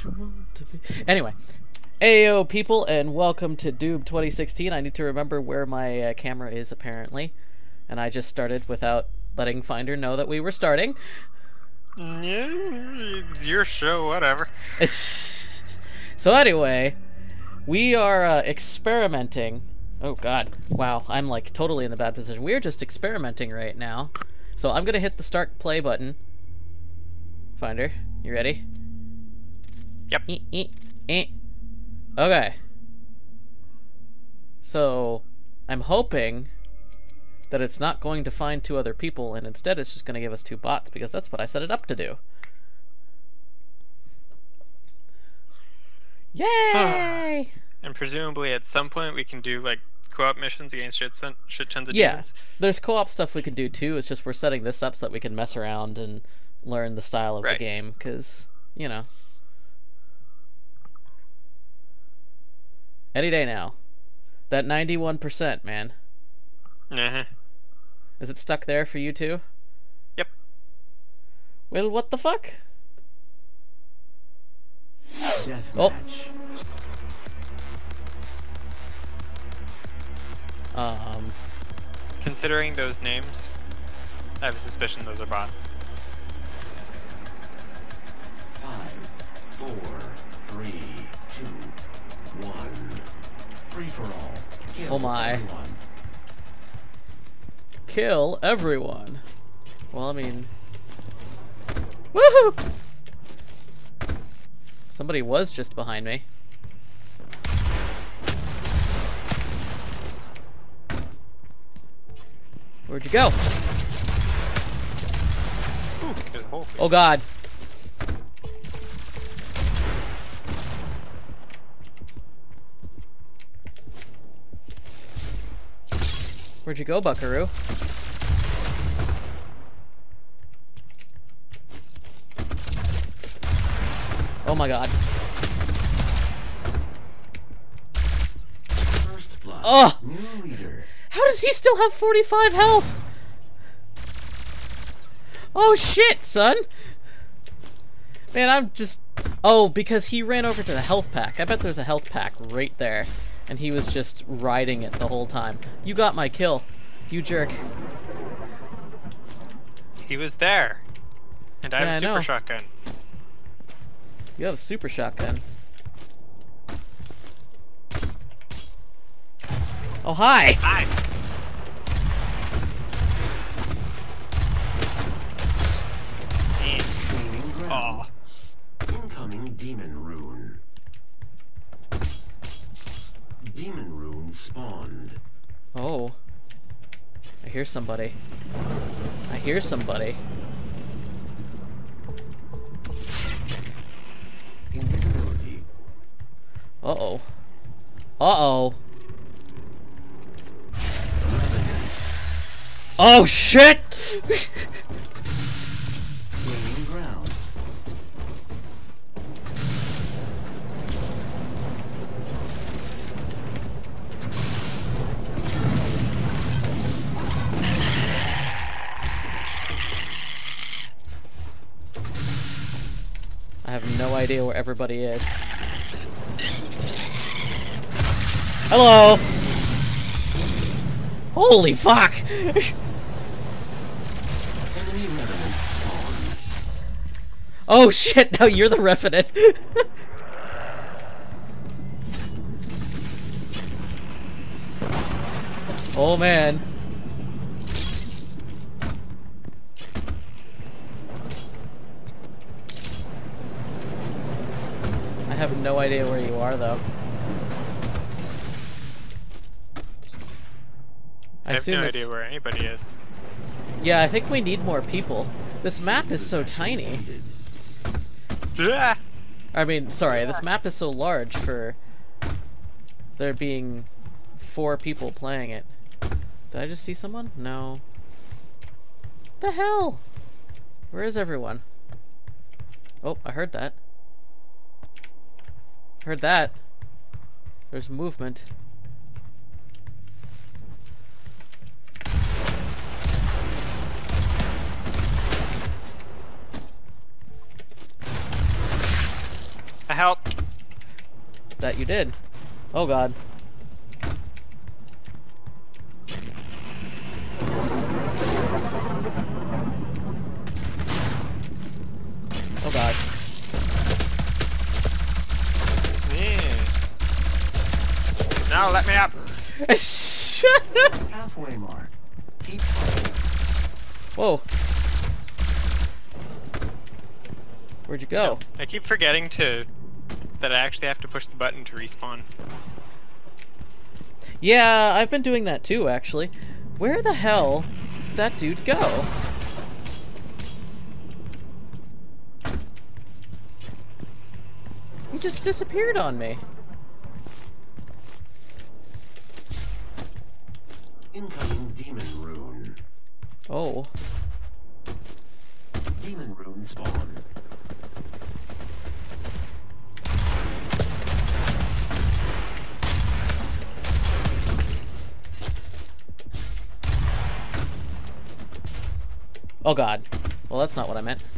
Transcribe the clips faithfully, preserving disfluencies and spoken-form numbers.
what you want to be. Anyway, Ayo people, and welcome to Doom twenty sixteen. I need to remember where my uh, camera is apparently, and I just started without letting Finder know that we were starting. Yeah, it's your show, whatever. So anyway, we are uh, experimenting. Oh god, wow, I'm like totally in the bad position. We're just experimenting right now. So I'm gonna hit the start play button. Finder, you ready? Yep. E -e -e. Okay. So, I'm hoping that it's not going to find two other people, and instead it's just going to give us two bots, because that's what I set it up to do. Yay! And presumably at some point we can do, like, co-op missions against shit, shit tons of yeah, demons. There's co-op stuff we can do too. It's just we're setting this up so that we can mess around and learn the style of right. the game, because, you know. Any day now. That ninety-one percent, man. Uh-huh. Is it stuck there for you too? Yep. Well, what the fuck? Death oh. match. Um. Considering those names, I have a suspicion those are bots. Five, four, three, two, one. Free for all. Kill Oh my. everyone. Kill everyone. Well, I mean. Woohoo! Somebody was just behind me. Where'd you go? Ooh, there's a hole. Oh god. Where'd you go, Buckaroo? Oh my god. First blood. Oh! New leader. How does he still have forty-five health? Oh shit, son! Man, I'm just... Oh, because he ran over to the health pack. I bet there's a health pack right there. And he was just riding it the whole time. You got my kill. You jerk. He was there. And I Yeah, have a I super know. shotgun. You have a super shotgun. Oh, hi! Hi! Gaining ground. Oh. Incoming demon rune. Demon rune spawned. Oh. I hear somebody. I hear somebody. Invisibility. Uh-oh. Uh-oh. Revenant. Oh, shit! Gaining ground. I have no idea where everybody is. Hello! Holy fuck! Enemy revenant spawned. Oh shit, now you're the Revenant! Oh man. I have no idea where you are though. I have assume no it's- idea where anybody is. Yeah, I think we need more people. This map is so tiny. Ah! I mean, sorry, this map is so large for there being four people playing it. Did I just see someone? No. The hell? Where is everyone? Oh, I heard that. Heard that. There's movement. I help. That you did. Oh god. Oh god. Yeah. Now let me up. Shut up! Halfway mark. Keep fighting. Whoa. Where'd you go? I keep forgetting to that I actually have to push the button to respawn. Yeah, I've been doing that too, actually. Where the hell did that dude go? He just disappeared on me. Incoming demon rune. Oh. Demon rune spawn. Oh god. Well, that's not what I meant.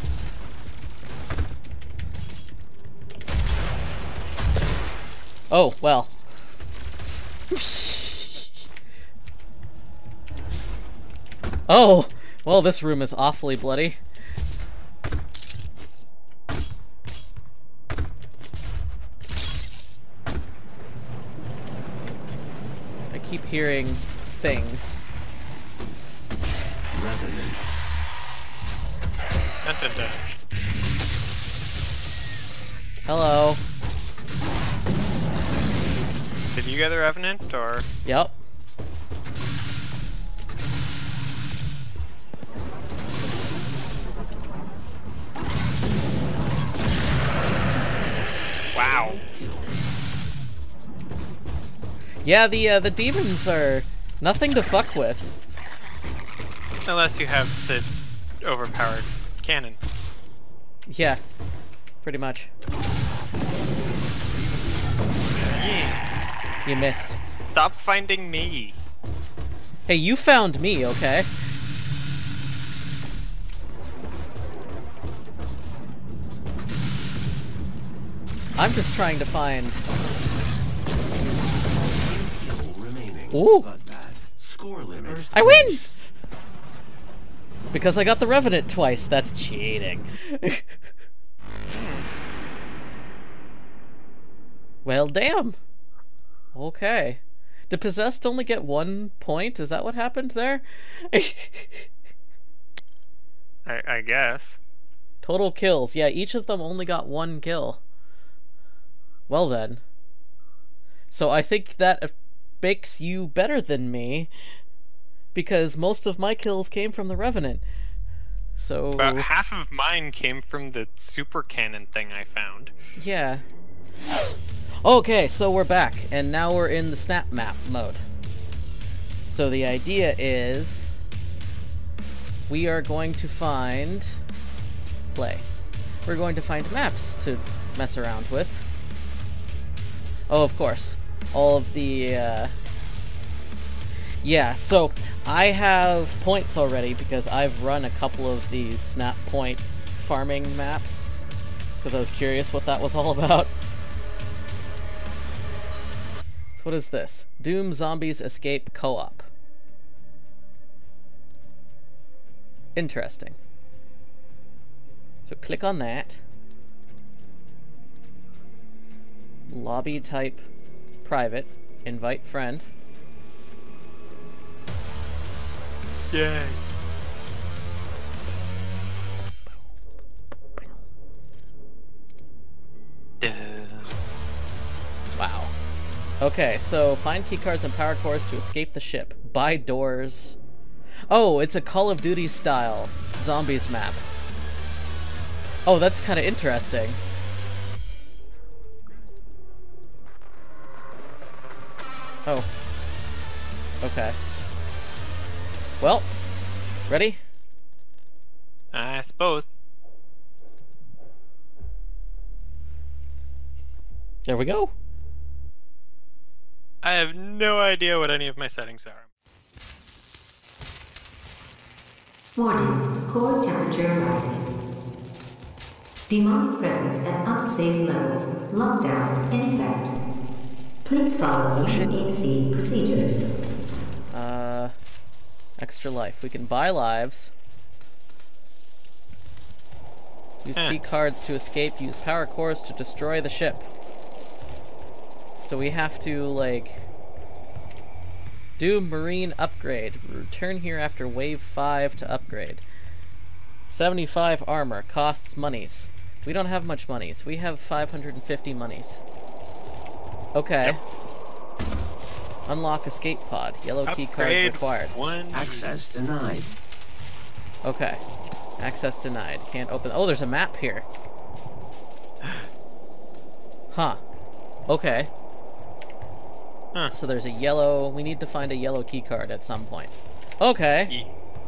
Oh, well. Oh! Well, this room is awfully bloody. I keep hearing things. Revenant. Dun, dun, dun. Hello. Did you get the Revenant, or? Yep. Wow. Yeah, the uh, the demons are nothing to fuck with. Unless you have the overpowered cannon. Yeah, pretty much. Yeah. You missed. Stop finding me. Hey, you found me, okay? I'm just trying to find... Remaining. Ooh! Bloodbath. Score limit. I win! Because I got the Revenant twice. That's cheating. Well, damn. Okay. Did Possessed only get one point? Is that what happened there? I, I guess. Total kills. Yeah, each of them only got one kill. Well then. So I think that makes you better than me, because most of my kills came from the Revenant. So... About half of mine came from the super cannon thing I found. Yeah. Okay, so we're back, and now we're in the snap map mode. So the idea is... we are going to find... play. We're going to find maps to mess around with. Oh, of course. All of the, uh... yeah, so I have points already because I've run a couple of these snap point farming maps because I was curious what that was all about. So what is this? Doom Zombies Escape Co-op. Interesting. So click on that. Lobby type private. Invite friend. Yay. Duh. Wow. Okay, so find keycards and power cores to escape the ship. Buy doors. Oh, it's a Call of Duty style zombies map. Oh, that's kind of interesting. Oh. Okay. Well, ready? I suppose. There we go. I have no idea what any of my settings are. Warning, core temperature rising. Demonic presence at unsafe levels. Lockdown in effect. Please follow shit. U A C procedures. Uh, extra life. We can buy lives. Use Huh. key cards to escape. Use power cores to destroy the ship. So we have to, like, do marine upgrade. Return here after wave five to upgrade. seventy-five armor. Costs monies. We don't have much monies. We have five hundred fifty monies. Okay. Yep. Unlock escape pod. Yellow key card Upgrade required. One. Access denied. Okay. Access denied. Can't open. Oh, there's a map here. Huh. Okay. Huh. So there's a yellow. We need to find a yellow key card at some point. Okay. E.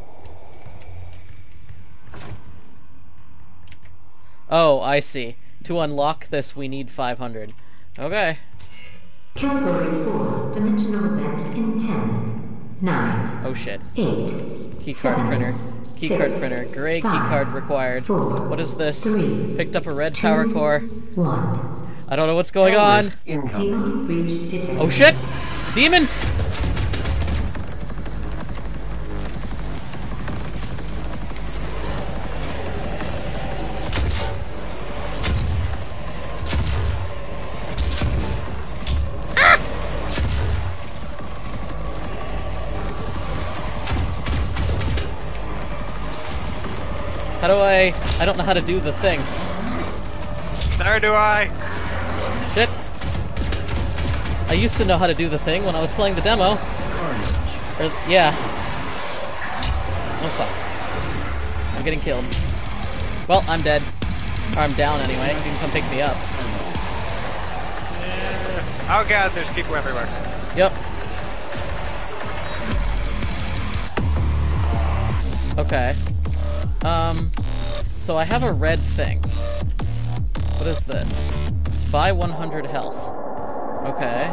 Oh, I see. To unlock this, we need five hundred. Okay. Category four. Dimensional event in ten, nine, Oh shit. eight, Key card seven, printer. Key card six, printer. Gray key five, card required. four, What is this? three, Picked up a red two, power core. one. I don't know what's going on. Incoming. Demonic breach detected. Oh shit! Demon! How do I... I don't know how to do the thing. There do I. Shit. I used to know how to do the thing when I was playing the demo. Carnage. Or, yeah. Oh fuck. I'm getting killed. Well, I'm dead. Or I'm down anyway. You can come pick me up. Yeah. Oh god, there's people everywhere. Yep. Okay. Um, so I have a red thing. What is this? Buy one hundred health. Okay.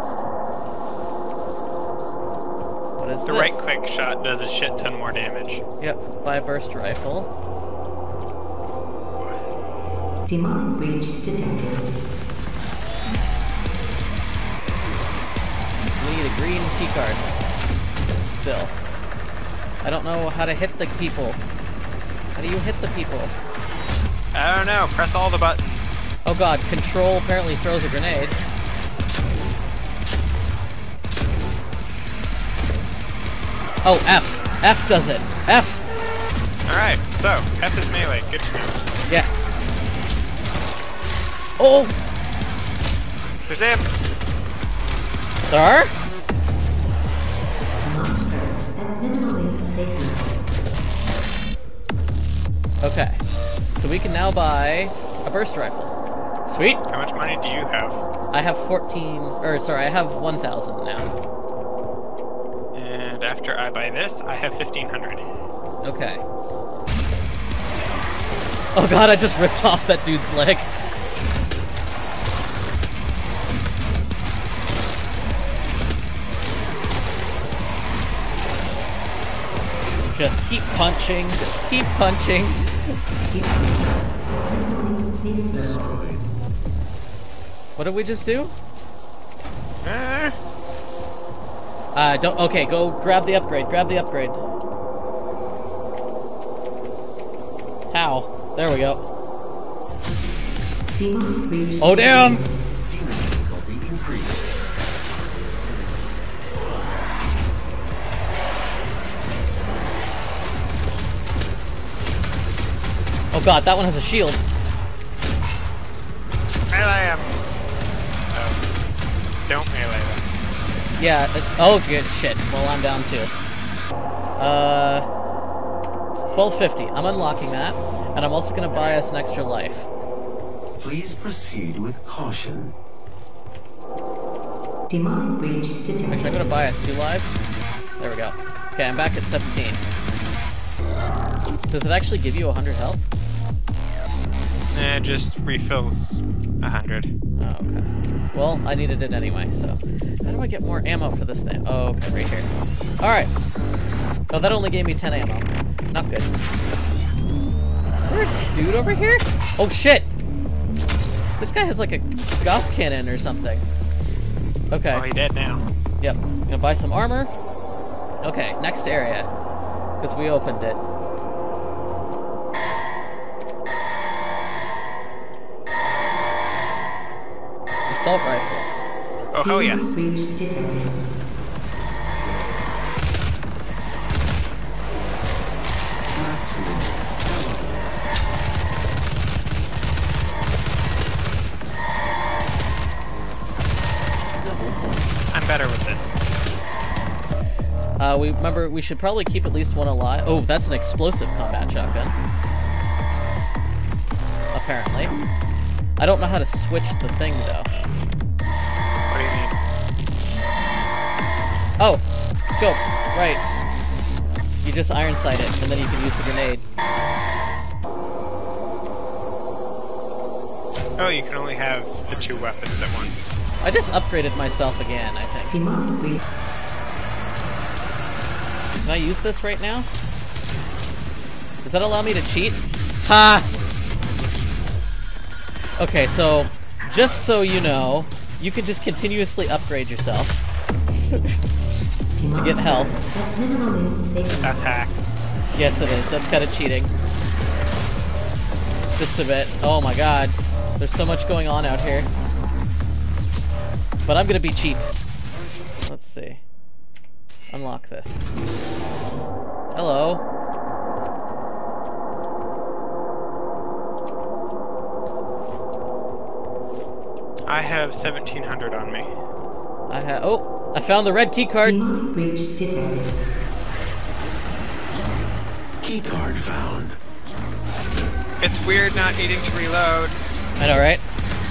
What is The this? right click shot does a shit ton more damage. Yep, buy burst rifle. Demonic breach detected. We need a green keycard. Still. I don't know how to hit the people. How do you hit the people? I don't know, press all the buttons. Oh god, control apparently throws a grenade. Oh, F. F does it. F! Alright, so, F is melee, good to know. Yes. Oh! There's imps! There are? Demonic presence at minimally safe levels. Okay. So we can now buy a burst rifle. Sweet! How much money do you have? I have fourteen, or sorry, I have one thousand now. And after I buy this, I have fifteen hundred. Okay. Oh god, I just ripped off that dude's leg. Just keep punching, just keep punching. Demonic presence at minimally safe levels. What did we just do? Uh, Uh, don't, okay, go grab the upgrade, grab the upgrade. How? There we go. Demonic breach. Oh damn! Demon difficulty increased. Oh god, that one has a shield. melee him! Oh. Don't melee them. Yeah, uh, oh good shit. Well, I'm down too. Uh, twelve fifty. I'm unlocking that, and I'm also gonna buy us an extra life. Please proceed with caution. Demonic breach detected. Actually, I'm gonna buy us two lives. There we go. Okay, I'm back at seventeen. Does it actually give you one hundred health? Eh, it just refills a hundred. Oh, okay. Well, I needed it anyway, so... How do I get more ammo for this thing? Oh, okay, right here. Alright. Oh, that only gave me ten ammo. Not good. there a dude over here? Oh shit! This guy has like a Gauss cannon or something. Okay. Oh, he dead now. Yep. Gonna buy some armor. Okay, next area. Because we opened it. Assault rifle. Oh, hell yes. Breach detected. I'm better with this. Uh, we remember we should probably keep at least one alive. Oh, that's an explosive combat shotgun. Apparently. I don't know how to switch the thing though. What do you mean? Oh, scope. Right. You just iron sight it, and then you can use the grenade. Oh, you can only have the two weapons at once. I just upgraded myself again, I think. Demonic breach. Can I use this right now? Does that allow me to cheat? Ha! Okay, so, just so you know, you can just continuously upgrade yourself to get health. At minimally safe levels. Attack. Yes, it is. That's kind of cheating. Just a bit. Oh my god. There's so much going on out here. But I'm gonna be cheap. Let's see. Unlock this. Hello. I have seventeen hundred on me. I have. Oh, I found the red key card. Demonic breach detected. Keycard found. It's weird not needing to reload. I know, right?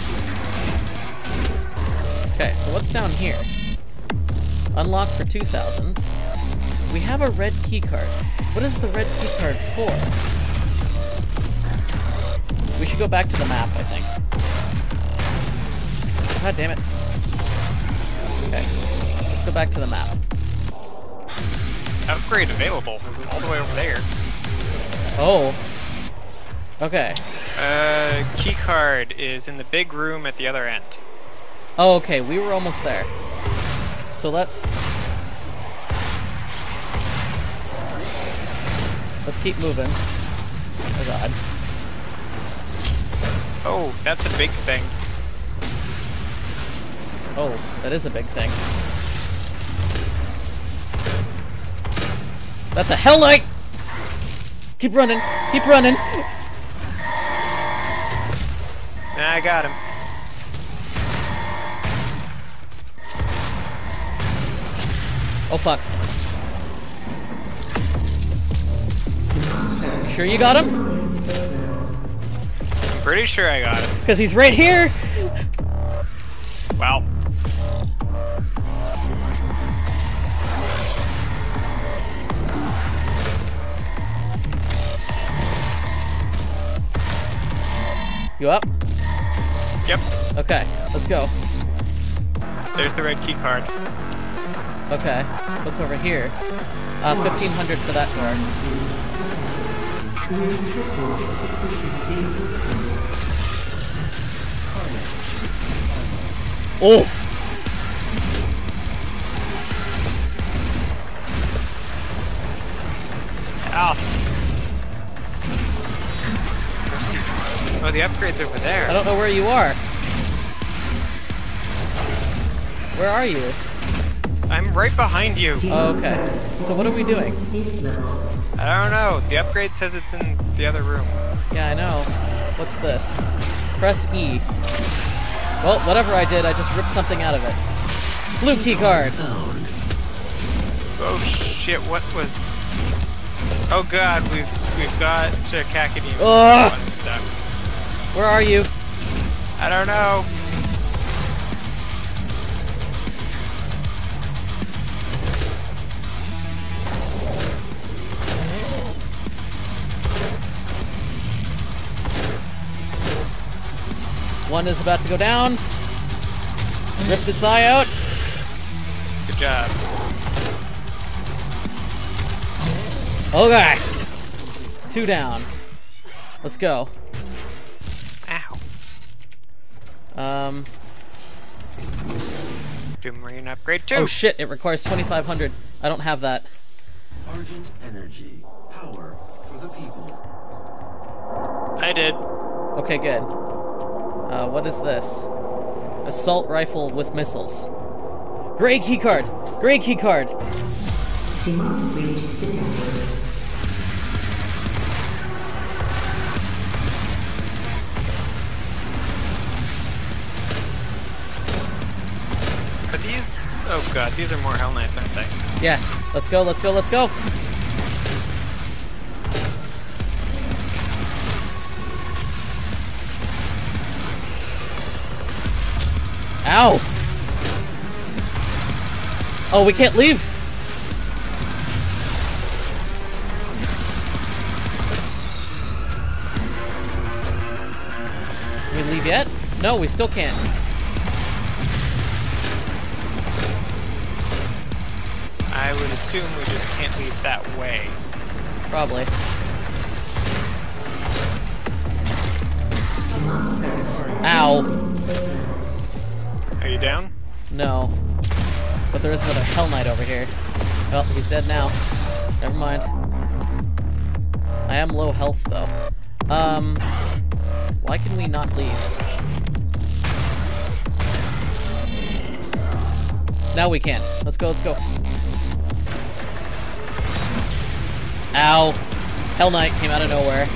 Okay, so what's down here? Unlock for two thousand. We have a red key card. What is the red key card for? We should go back to the map, I think. God damn it. Okay, let's go back to the map. Upgrade available. All the way over there. Oh. Okay. Uh, key card is in the big room at the other end. Oh, okay, we were almost there. So let's... Let's keep moving. Oh god. Oh, that's a big thing. Oh, that is a big thing. That's a Hell Knight! Keep running, keep running! Nah, I got him. Oh fuck. You sure you got him? Minimally safe levels. I'm pretty sure I got him. Because he's right here! Wow. You up? Yep. Okay, let's go. There's the red key card. Okay, what's over here? Uh, fifteen hundred for that door. Oh! Ow. Oh, the upgrade's over there. I don't know where you are. Where are you? I'm right behind you. Oh, okay. So what are we doing? Safe levels. I don't know. The upgrade says it's in the other room. Yeah, I know. What's this? Press E. Well, whatever I did, I just ripped something out of it. Blue key card. Found. Oh shit! What was? Oh god, we've we've got to Kakadium. Ugh. Stuck. Where are you? I don't know. One is about to go down. Ripped its eye out. Good job. Okay. Two down. Let's go. Ow. Um. Doom Marine upgrade too. Oh shit! It requires twenty-five hundred. I don't have that. Argent energy. Power for the people. I did. Okay, good. Uh, what is this? Assault rifle with missiles. Gray keycard! Gray keycard! Demand breach detected. Are these? Oh god, these are more Hell Knights, aren't they? Yes. Let's go, let's go, let's go! Ow! Oh, we can't leave! Can we leave yet? No, we still can't. I would assume we just can't leave that way. Probably. Ow! Are you down? No. But there is another Hell Knight over here. Well, he's dead now. Never mind. I am low health, though. Um... Why can we not leave? Now we can. Let's go, let's go. Ow. Hell Knight came out of nowhere.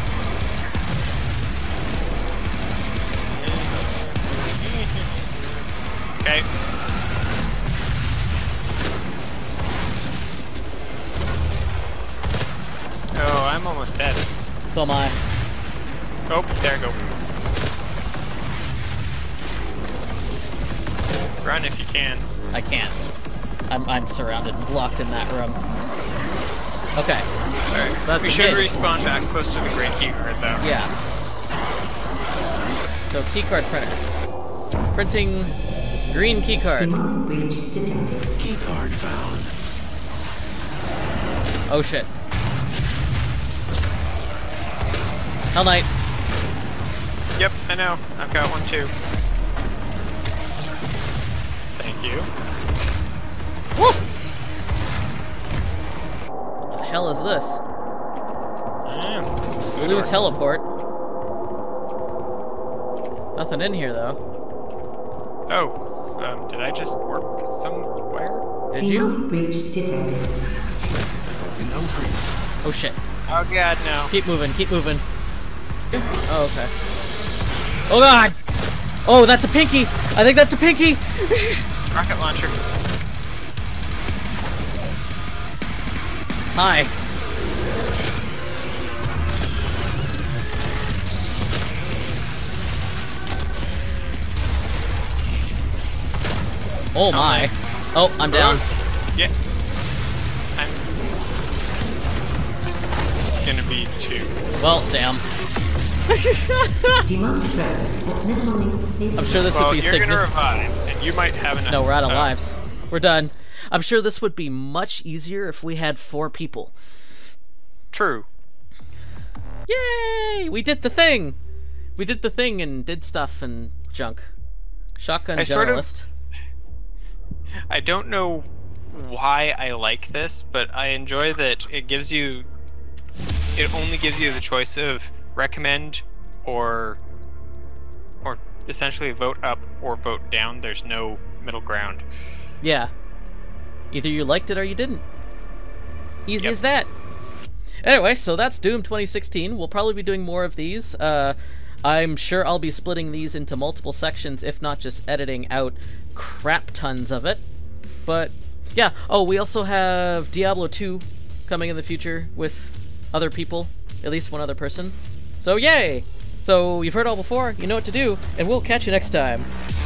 Okay. Oh, I'm almost dead. So am I. Oh, there I go. Run if you can. I can't. I'm, I'm surrounded and blocked in that room. Okay. Alright. That's we should engaged. respawn back close to the Great Keycard, though. Yeah. So, keycard printer. Printing green keycard. Demand breach detected. Keycard found. Oh shit. Hell Knight. Yep, I know. I've got one too. Thank you. Woo! What the hell is this? Mm. Blue teleport. Nothing in here though. Oh, um, did I just warp somewhere? Did you? Demand breach detected. Oh shit. Oh god, no. Keep moving, keep moving. Oh, okay. Oh god! Oh, that's a pinky! I think that's a pinky! Rocket launcher. Hi. Oh my. Oh, I'm down. Yeah. I'm gonna be two. Well, damn. Demand presence at minimally safe. I'm sure this Well, would be you're gonna significant. revive, and you might have enough. No, we're out of uh, lives. We're done. I'm sure this would be much easier if we had four people. True. Yay! We did the thing! We did the thing and did stuff and junk. Shotgun I sort of- generalist. I don't know why I like this, but I enjoy that it gives you. It only gives you the choice of recommend or, or essentially vote up or vote down. There's no middle ground. Yeah. Either you liked it or you didn't. Easy Yep. as that. Anyway, so that's Doom twenty sixteen. We'll probably be doing more of these. Uh, I'm sure I'll be splitting these into multiple sections, if not just editing out crap tons of it. But, yeah. Oh, we also have Diablo two coming in the future with other people. At least one other person. So, yay! So, you've heard all before, you know what to do, and we'll catch you next time.